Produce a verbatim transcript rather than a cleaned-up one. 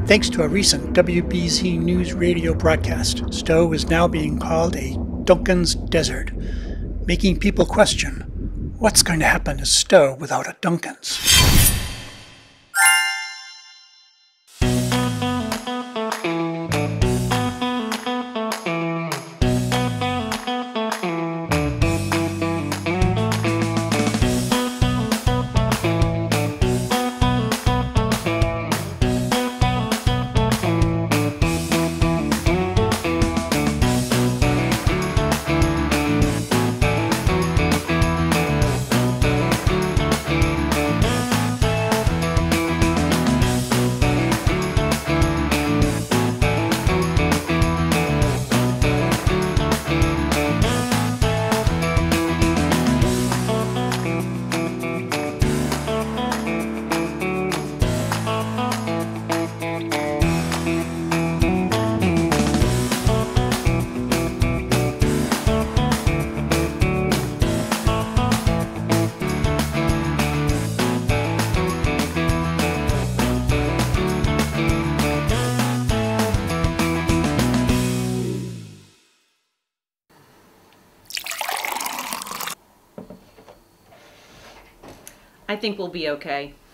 Thanks to a recent W B Z News radio broadcast, Stowe is now being called a Duncan's Desert, making people question, what's going to happen to Stowe without a Duncan's? I think we'll be okay.